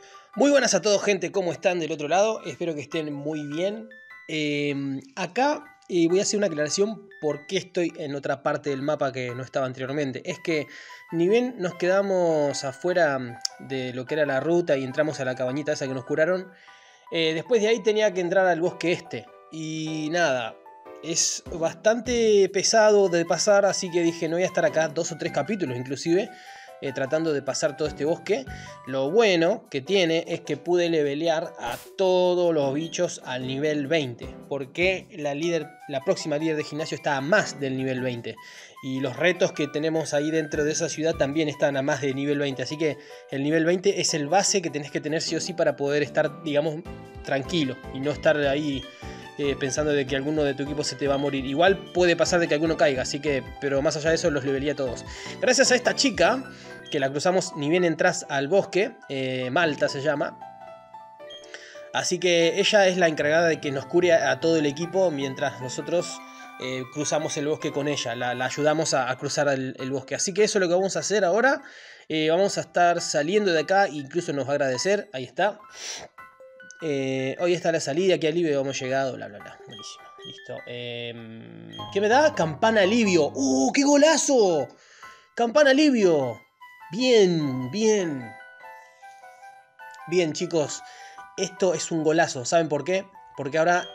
Muy buenas a todos, gente, ¿cómo están del otro lado? Espero que estén muy bien. Acá voy a hacer una aclaración por qué estoy en otra parte del mapa que no estaba anteriormente. Es que ni bien nos quedamos afuera de lo que era la ruta y entramos a la cabañita esa que nos curaron, después de ahí tenía que entrar al bosque este. Y nada, es bastante pesado de pasar, así que dije no voy a estar acá 2 o 3 capítulos inclusive. Tratando de pasar todo este bosque. Lo bueno que tiene es que pude levelear a todos los bichos al nivel 20. Porque la próxima líder de gimnasio está a más del nivel 20. Y los retos que tenemos ahí dentro de esa ciudad también están a más del nivel 20. Así que el nivel 20 es el base que tenés que tener sí o sí para poder estar, digamos, tranquilo. Y no estar ahí pensando de que alguno de tu equipo se te va a morir. Igual puede pasar de que alguno caiga, así que, pero más allá de eso los leveleé a todos. Gracias a esta chica, que la cruzamos ni bien entras al bosque, Malta se llama. Así que ella es la encargada de que nos cure a todo el equipo mientras nosotros cruzamos el bosque con ella. La ayudamos a cruzar el bosque. Así que eso es lo que vamos a hacer ahora. Vamos a estar saliendo de acá, incluso nos va a agradecer. Ahí está. Hoy está la salida, qué alivio hemos llegado, bla bla bla, buenísimo, listo. ¿Qué me da? Campana alivio. ¡Qué golazo! Campana alivio. Bien, bien. Bien, chicos, esto es un golazo. ¿Saben por qué? Porque ahora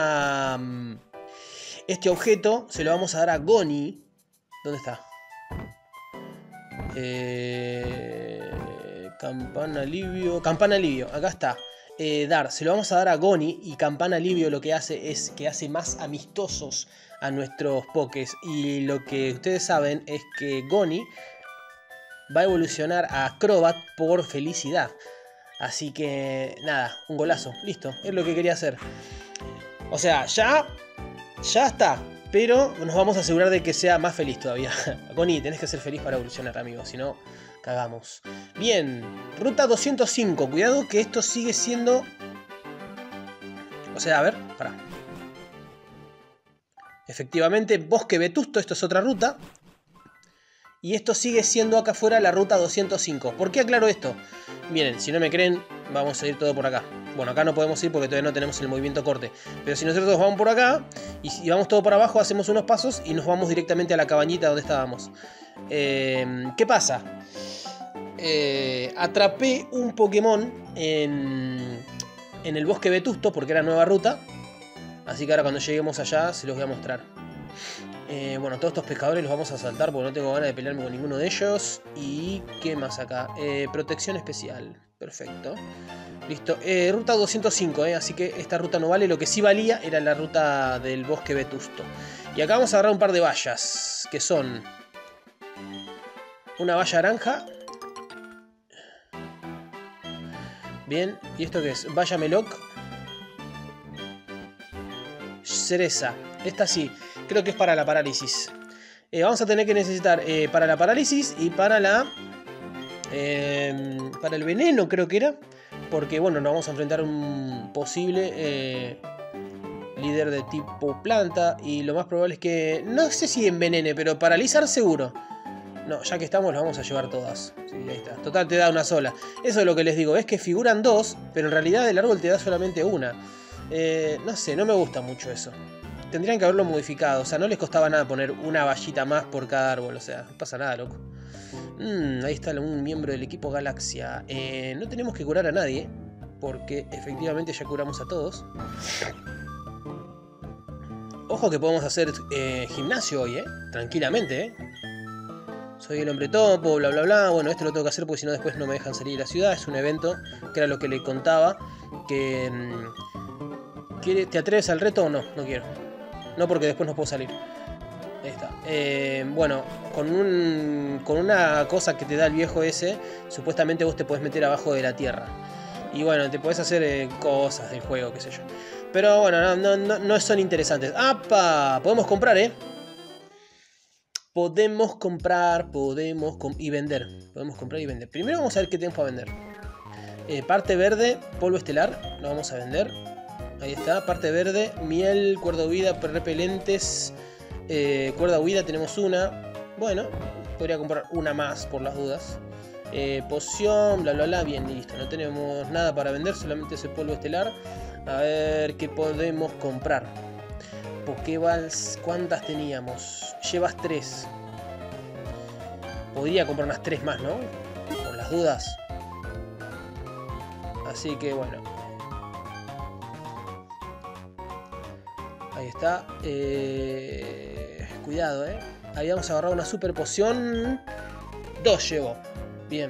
este objeto se lo vamos a dar a Goni. ¿Dónde está? Campana alivio. Campana alivio, acá está. Se lo vamos a dar a Goni. Y Campana alivio lo que hace es que hace más amistosos a nuestros pokés. Y lo que ustedes saben es que Goni va a evolucionar a Acrobat por felicidad. Así que nada, un golazo, listo, es lo que quería hacer. O sea, ya está. Pero nos vamos a asegurar de que sea más feliz todavía. Goni, tenés que ser feliz para evolucionar, amigo, si no cagamos. Bien, ruta 205. Cuidado que esto sigue siendo... O sea, a ver, pará. Efectivamente, Bosque Vetusto, esto es otra ruta. Y esto sigue siendo acá afuera la ruta 205. ¿Por qué aclaro esto? Miren, si no me creen, vamos a ir todo por acá. Bueno, acá no podemos ir porque todavía no tenemos el movimiento corte. Pero si nosotros vamos por acá y si vamos todo por abajo, hacemos unos pasos y nos vamos directamente a la cabañita donde estábamos. ¿Qué pasa? Atrapé un Pokémon en el Bosque Vetusto porque era nueva ruta. Así que ahora cuando lleguemos allá se los voy a mostrar. Bueno, todos estos pescadores los vamos a saltar porque no tengo ganas de pelearme con ninguno de ellos. ¿Y qué más acá? Protección especial. Perfecto. Listo. Ruta 205, así que esta ruta no vale. Lo que sí valía era la ruta del Bosque Vetusto. Y acá vamos a agarrar un par de vallas. Que son... una valla naranja. Bien. ¿Y esto qué es? Valla Meloc. Cereza. Esta sí. Creo que es para la parálisis. Vamos a tener que necesitar para la parálisis y para el veneno, creo que era. Porque bueno, nos vamos a enfrentar a un posible líder de tipo planta. Y lo más probable es que... no sé si envenene, pero paralizar seguro. No, ya que estamos, las vamos a llevar todas. Sí, ahí está. Total, te da una sola. Eso es lo que les digo. Es que figuran dos, pero en realidad el árbol te da solamente una. No sé, no me gusta mucho eso. Tendrían que haberlo modificado. O sea, no les costaba nada poner una vallita más por cada árbol. O sea, no pasa nada, loco. Ahí está un miembro del equipo Galaxia. No tenemos que curar a nadie. Porque efectivamente ya curamos a todos. Ojo que podemos hacer gimnasio hoy, tranquilamente, Soy el hombre topo, bla bla bla. Bueno, esto lo tengo que hacer porque si no después no me dejan salir de la ciudad. Es un evento, que era lo que le contaba. Que... ¿te atreves al reto o no? No quiero. No, porque después no puedo salir. Ahí está. Bueno, con una cosa que te da el viejo ese, supuestamente vos te podés meter abajo de la tierra. Y bueno, te podés hacer cosas del juego, qué sé yo. Pero bueno, no son interesantes. ¡Apa! Podemos comprar, Podemos comprar, y vender. Podemos comprar y vender. Primero vamos a ver qué tenemos para vender. Parte verde, polvo estelar, lo vamos a vender. Ahí está, parte verde, miel, cuerda huida, repelentes, cuerda huida tenemos una. Bueno, podría comprar una más por las dudas. Poción, bla bla bla. Bien, listo. No tenemos nada para vender, solamente ese polvo estelar. A ver qué podemos comprar. Pokéballs, ¿cuántas teníamos? Llevas 3. Podría comprar unas 3 más, ¿no? Por las dudas. Así que bueno. Ahí está. Cuidado, Habíamos agarrado una super poción. 2 llevo. Bien.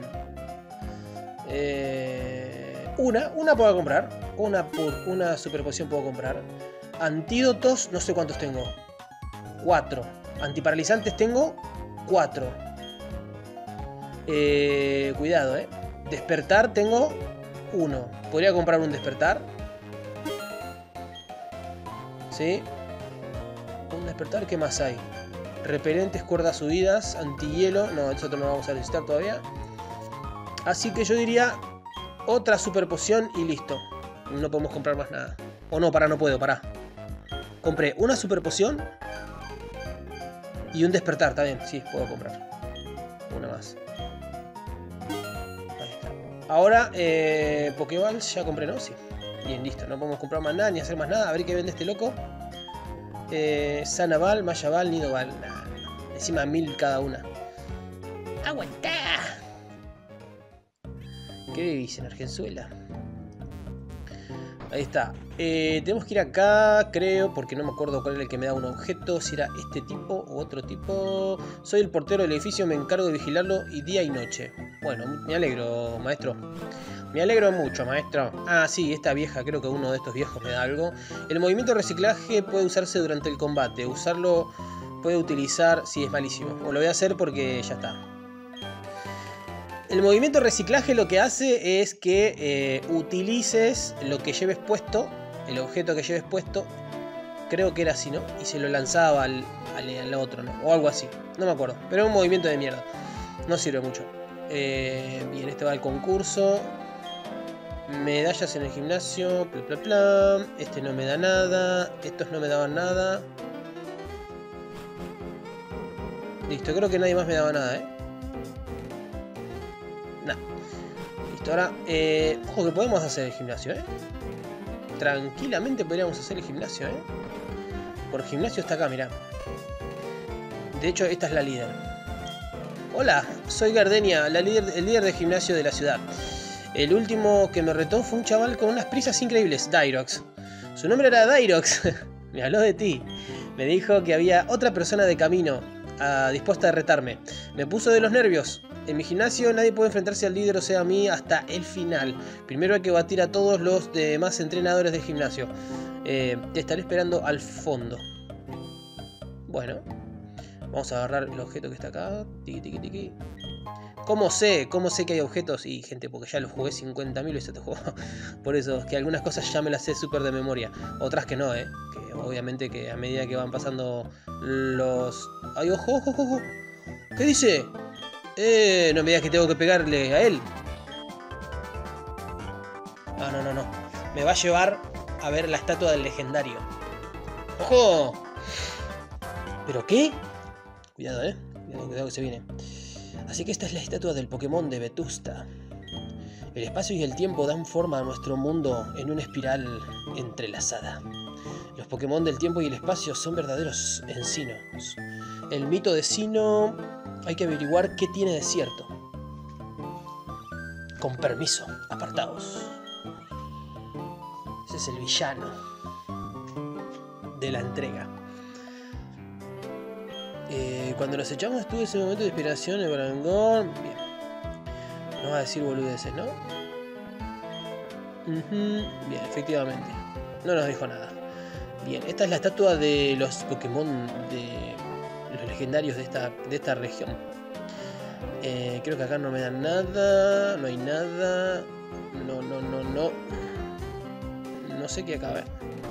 Una puedo comprar. Una super poción puedo comprar. Antídotos, no sé cuántos tengo. 4. Antiparalizantes tengo 4. Cuidado, Despertar tengo 1. Podría comprar un despertar. ¿Sí? Un despertar, ¿qué más hay? Repelentes, cuerdas subidas, antihielo. No, eso no lo vamos a necesitar todavía. Así que yo diría otra super poción y listo. No podemos comprar más nada. O no, no puedo, pará. Compré una super poción y un despertar también. Sí, puedo comprar. Una más. Ahí está. Ahora, Pokéballs ya compré, ¿no? Sí. Bien, listo. No podemos comprar más nada ni hacer más nada. A ver qué vende este loco. Sanaval, Mayaval, Nidoval. Encima 1000 cada una. ¡Aguantá! ¿Qué vivís en Argenzuela? Ahí está. Tenemos que ir acá, creo, porque no me acuerdo cuál era el que me da un objeto. Si era este tipo o otro tipo. Soy el portero del edificio, me encargo de vigilarlo y día y noche. Bueno, me alegro, maestro. Me alegro mucho, maestro. Ah, sí, esta vieja, creo que uno de estos viejos me da algo. El movimiento de reciclaje puede usarse durante el combate. Usarlo puede utilizar... Sí, es malísimo. O lo voy a hacer porque ya está. El movimiento de reciclaje lo que hace es que utilices lo que lleves puesto, el objeto que lleves puesto, creo que era así, ¿no? Y se lo lanzaba al otro, ¿no? O algo así, no me acuerdo, pero es un movimiento de mierda, no sirve mucho. Bien, este va al concurso. Medallas en el gimnasio, bla bla bla. Este no me da nada, estos no me daban nada. Listo, creo que nadie más me daba nada, Listo, ahora, ojo que podemos hacer el gimnasio, Tranquilamente podríamos hacer el gimnasio, Por gimnasio está acá, mirá. De hecho, esta es la líder. Hola, soy Gardenia, el líder de gimnasio de la ciudad. El último que me retó fue un chaval con unas prisas increíbles, Dairox. Su nombre era Dairox. Me habló de ti. Me dijo que había otra persona de camino, dispuesta a retarme. Me puso de los nervios. En mi gimnasio nadie puede enfrentarse al líder, o sea, a mí, hasta el final. Primero hay que batir a todos los demás entrenadores del gimnasio. Te estaré esperando al fondo. Bueno. Vamos a agarrar el objeto que está acá. Tiki, tiki, tiki. ¿Cómo sé que hay objetos? Y gente, porque ya los jugué 50.000 veces este juego. Por eso, que algunas cosas ya me las sé súper de memoria. Otras que no, Que obviamente que a medida que van pasando los... ¡Ay, ojo, ojo, ojo! ¿Qué dice? No me digas que tengo que pegarle a él. No. Me va a llevar a ver la estatua del legendario. ¡Ojo! ¿Pero qué? Cuidado, Cuidado que se viene. Así que esta es la estatua del Pokémon de Vetusta. El espacio y el tiempo dan forma a nuestro mundo en una espiral entrelazada. Los Pokémon del tiempo y el espacio son verdaderos encinos. El mito de Sinnoh, hay que averiguar qué tiene de cierto. Con permiso, apartaos. Ese es el villano de la entrega. Cuando los echamos estuve ese momento de inspiración, el Barangón. Bien. No va a decir boludeces, ¿no? Bien, efectivamente. No nos dijo nada. Bien, esta es la estatua de los Pokémon de los legendarios de esta región. Creo que acá no me dan nada. No hay nada. No. No sé qué acá, a ver.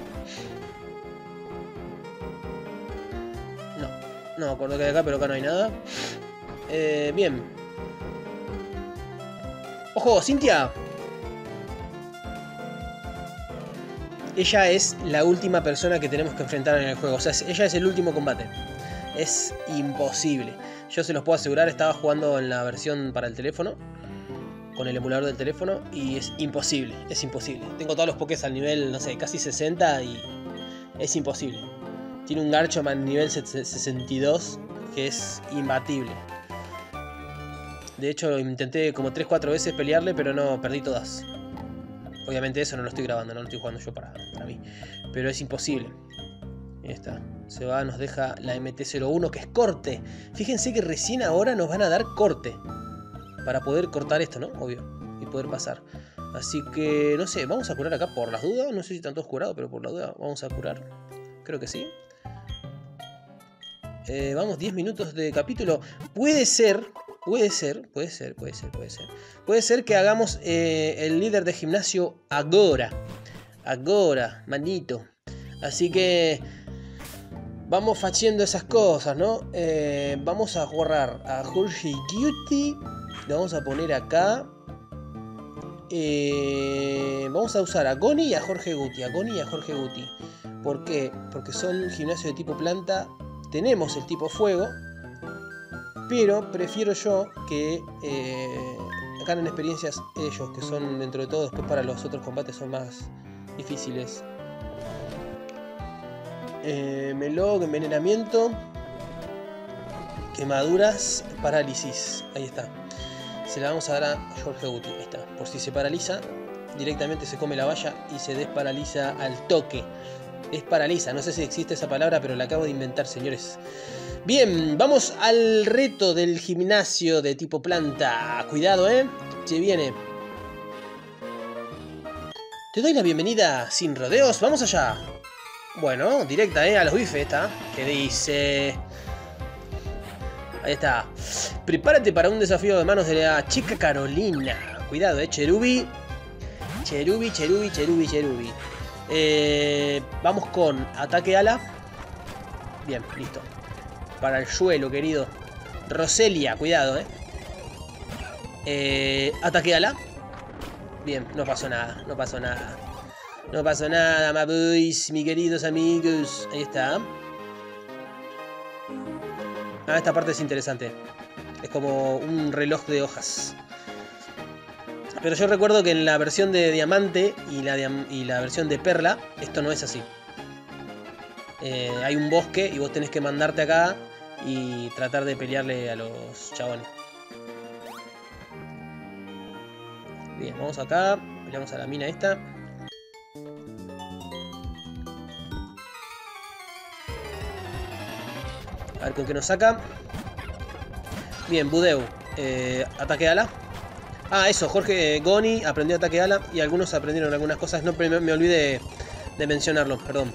No me acuerdo que hay acá, pero acá no hay nada. Bien. ¡Ojo, Cynthia! Ella es la última persona que tenemos que enfrentar en el juego. O sea, ella es el último combate. es imposible. Yo se los puedo asegurar, estaba jugando en la versión para el teléfono, con el emulador del teléfono, y es imposible, es imposible. Tengo todos los pokés al nivel, no sé, casi 60 y es imposible. Tiene un Garchomp nivel 62 que es imbatible. De hecho, intenté como 3-4 veces pelearle, pero no, perdí todas. Obviamente eso no lo estoy grabando, no lo estoy jugando yo para mí. Pero es imposible. Ahí está. Se va, nos deja la MT-01, que es corte. Fíjense que recién ahora nos van a dar corte. Para poder cortar esto, ¿no? Obvio. Y poder pasar. Así que, no sé, vamos a curar acá por las dudas. No sé si están todos curados, pero por la duda vamos a curar. Creo que sí. Vamos, 10 minutos de capítulo. Puede ser que hagamos el líder de gimnasio ahora. Ahora, manito. Así que vamos haciendo esas cosas, ¿no? Vamos a borrar a Jorge Guti. Le vamos a poner acá. Vamos a usar a Goni y a Jorge Guti. ¿Por qué? Porque son gimnasios de tipo planta. Tenemos el tipo fuego. Pero prefiero yo que ganen experiencias ellos, que son dentro de todo, después para los otros combates son más difíciles. Melog, envenenamiento, quemaduras, parálisis. Ahí está. Se la vamos a dar a Jorge Guti. Ahí está. Por si se paraliza, directamente se come la valla y se desparaliza al toque. Desparaliza, no sé si existe esa palabra, pero la acabo de inventar, señores. Bien, vamos al reto del gimnasio de tipo planta. Cuidado, se viene. Te doy la bienvenida sin rodeos, vamos allá. Bueno, directa, a los bifes esta. ¿Qué dice? Ahí está. Prepárate para un desafío de manos de la chica Carolina. Cuidado, Cherubi. Cherubi. Vamos con ataque ala. Bien, listo. Para el suelo, querido. Roselia, cuidado, ataque ala. Bien, no pasó nada. No pasó nada, my boys, mis queridos amigos. Ahí está. Esta parte es interesante. Es como un reloj de hojas. Pero yo recuerdo que en la versión de diamante y la versión de perla, esto no es así. Hay un bosque y vos tenés que mandarte acá y tratar de pelearle a los chabones. Bien, vamos acá. Peleamos a la mina esta. A ver con qué nos saca. Bien, Budeu. Ataque ala. Ah, eso, Jorge Goni aprendió ataque ala y algunos aprendieron algunas cosas. No me olvidé de mencionarlo, perdón.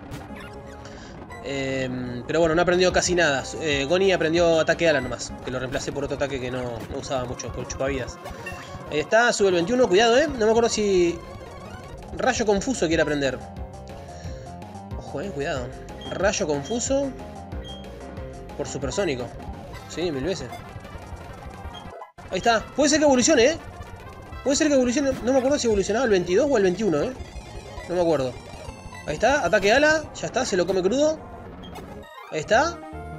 Pero bueno, no aprendió casi nada. Goni aprendió ataque ala nomás, que lo reemplacé por otro ataque que no usaba mucho, por chupavidas. Ahí está, sube el 21, cuidado, no me acuerdo si Rayo Confuso quiere aprender. Ojo, cuidado. Rayo Confuso por supersónico. Sí, 1000 veces. Ahí está. Puede ser que evolucione, Puede ser que evolucione. No me acuerdo si evolucionaba el 22 o el 21, No me acuerdo. Ahí está. Ataque ala. Ya está. Se lo come crudo. Ahí está.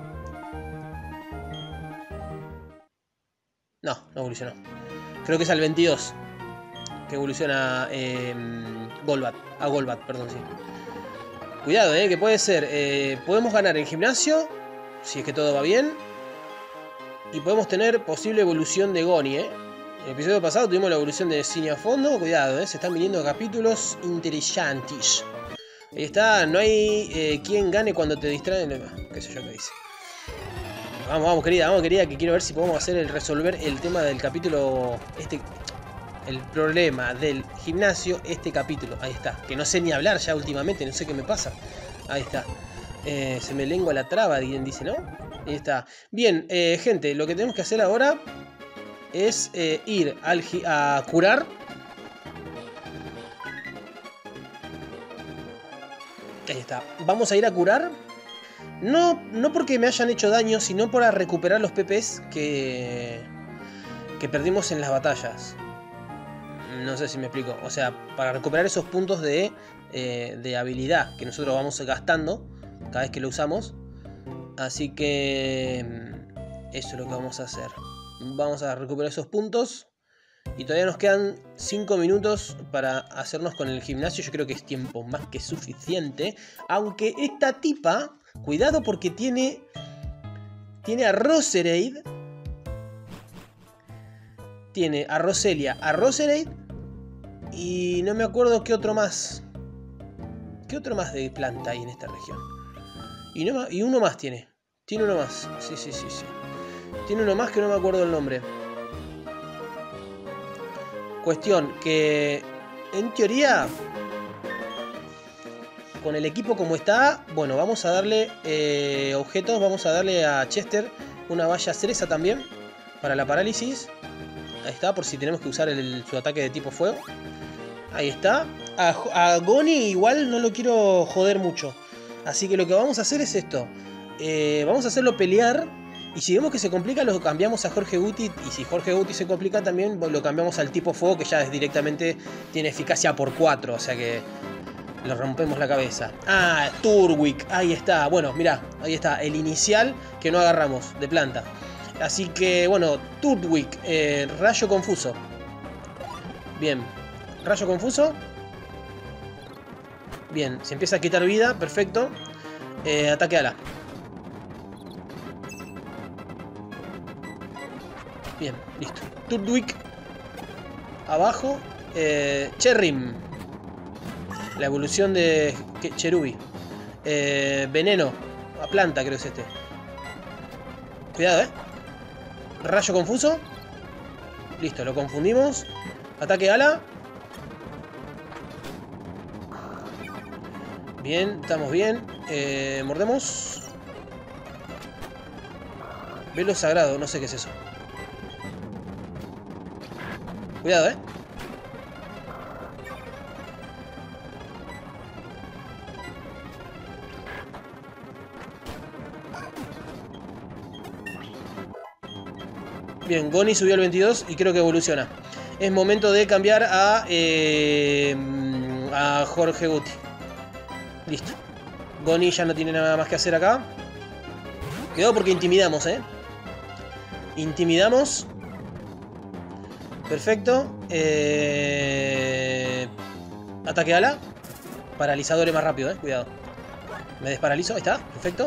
No evolucionó. Creo que es al 22 que evoluciona Golbat. A Golbat, perdón, sí. Cuidado, que puede ser. Podemos ganar en gimnasio. Si es que todo va bien. Y podemos tener posible evolución de Goni, En el episodio pasado tuvimos la evolución de Cinia a fondo. Cuidado, se están viniendo capítulos interesantes. Ahí está, no hay quien gane cuando te distraen. Qué sé yo qué dice. Vamos, querida, que quiero ver si podemos resolver el tema del capítulo. El problema del gimnasio, este capítulo. Ahí está. Que no sé ni hablar ya últimamente, no sé qué me pasa. Ahí está. Se me lengua la traba, alguien dice, ¿no? Ahí está. Bien, gente, lo que tenemos que hacer ahora es ir a curar. Ahí está. Vamos a ir a curar. No porque me hayan hecho daño, sino para recuperar los PPs que perdimos en las batallas. No sé si me explico. O sea, para recuperar esos puntos de habilidad que nosotros vamos gastando cada vez que lo usamos. Así que eso es lo que vamos a hacer. Vamos a recuperar esos puntos. Y todavía nos quedan 5 minutos para hacernos con el gimnasio. Yo creo que es tiempo más que suficiente. Aunque esta tipa, cuidado porque tiene a Roserade. Tiene a Roselia, a Roserade. Y no me acuerdo qué otro más. ¿Qué otro más de planta hay en esta región? Y uno más tiene. Tiene uno más. Sí. Tiene uno más que no me acuerdo el nombre. Cuestión que, en teoría, con el equipo como está, bueno, vamos a darle objetos. Vamos a darle a Chester una valla cereza también para la parálisis. Ahí está, por si tenemos que usar su ataque de tipo fuego. Ahí está. A Goni igual no lo quiero joder mucho. Así que lo que vamos a hacer es esto. Vamos a hacerlo pelear. Y si vemos que se complica, lo cambiamos a Jorge Guti. Y si Jorge Guti se complica también, lo cambiamos al tipo fuego, que ya directamente tiene eficacia por 4. O sea que le rompemos la cabeza. Ah, Turtwig. Ahí está. Bueno, mirá, ahí está. El inicial que no agarramos de planta. Así que, bueno, Turtwig. Rayo confuso. Bien. Rayo confuso. Bien, se empieza a quitar vida. Perfecto. Ataque ala. Bien, listo. Turtwig. Abajo. Cherrim. La evolución de Cherubi. Veneno. A planta creo que es este. Cuidado, Rayo confuso. Listo, lo confundimos. Ataque ala. Bien, estamos bien. Mordemos. Velo sagrado, no sé qué es eso. Cuidado, Bien, Goni subió al 22 y creo que evoluciona. Es momento de cambiar a Jorge Guti. Listo. Goni ya no tiene nada más que hacer acá. Cuidado porque intimidamos, Intimidamos. Perfecto. Ataque ala. Paralizadores más rápido, cuidado. Me desparalizo, ahí está, perfecto.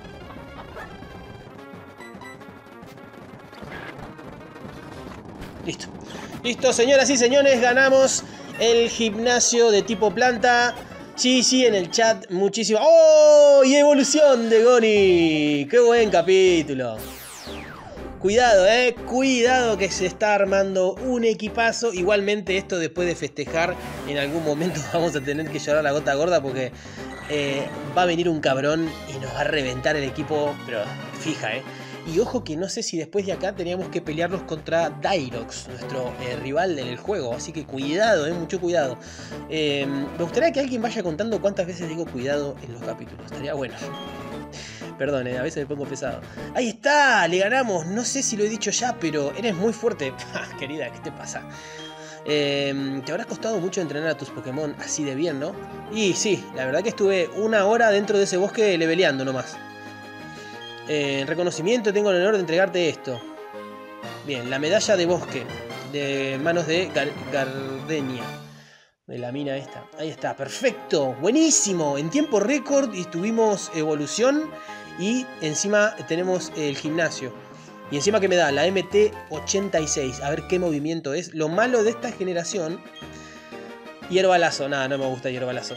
Listo. Listo, señoras y señores, ganamos el gimnasio de tipo planta. Sí, en el chat, muchísimo. ¡Oh! Y evolución de Goni. ¡Qué buen capítulo! Cuidado, cuidado que se está armando un equipazo. Igualmente esto después de festejar, en algún momento vamos a tener que llorar la gota gorda porque va a venir un cabrón y nos va a reventar el equipo, pero fija, Y ojo que no sé si después de acá teníamos que pelearnos contra Dyrox, nuestro rival en el juego. Así que cuidado, mucho cuidado. Me gustaría que alguien vaya contando cuántas veces digo cuidado en los capítulos. Estaría bueno. Perdón, a veces me pongo pesado. Ahí está, le ganamos. No sé si lo he dicho ya, pero eres muy fuerte. Querida, ¿qué te pasa? Te habrás costado mucho entrenar a tus Pokémon así de bien, ¿no? Y sí, la verdad que estuve 1 hora dentro de ese bosque leveleando nomás. En reconocimiento tengo el honor de entregarte esto. Bien, la medalla de bosque. De manos de Gardenia. De la mina esta. Ahí está, perfecto. Buenísimo. En tiempo récord y tuvimos evolución. Y encima tenemos el gimnasio. Y encima que me da la MT86. A ver qué movimiento es. Lo malo de esta generación. Hierbalazo. Nada, no me gusta hierbalazo.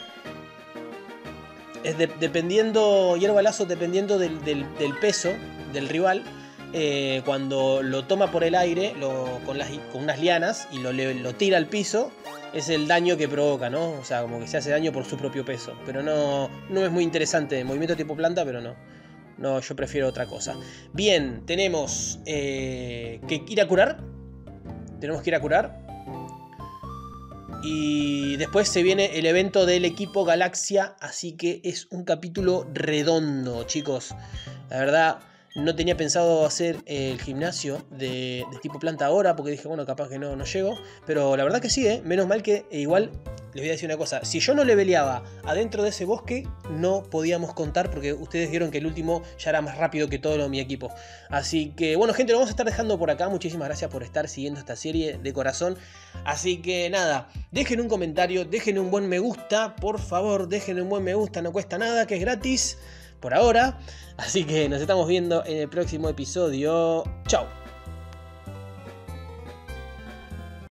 Es dependiendo. Hierbalazo dependiendo del peso del rival. Cuando lo toma por el aire con unas lianas y lo tira al piso, es el daño que provoca, ¿no? O sea, como que se hace daño por su propio peso. Pero no es muy interesante. Movimiento tipo planta, pero no. No, yo prefiero otra cosa. Bien, tenemos que ir a curar. Tenemos que ir a curar. Y después se viene el evento del equipo Galaxia. Así que es un capítulo redondo, chicos. La verdad, no tenía pensado hacer el gimnasio de tipo planta ahora. Porque dije, bueno, capaz que no llego. Pero la verdad que sí, Menos mal que igual les voy a decir una cosa. Si yo no leveleaba adentro de ese bosque, no podíamos contar, porque ustedes vieron que el último ya era más rápido que todo mi equipo. Así que, bueno, gente, lo vamos a estar dejando por acá. Muchísimas gracias por estar siguiendo esta serie de corazón. Así que, nada, dejen un comentario, dejen un buen me gusta. Por favor, dejen un buen me gusta, no cuesta nada, que es gratis por ahora. Así que nos estamos viendo en el próximo episodio. Chau.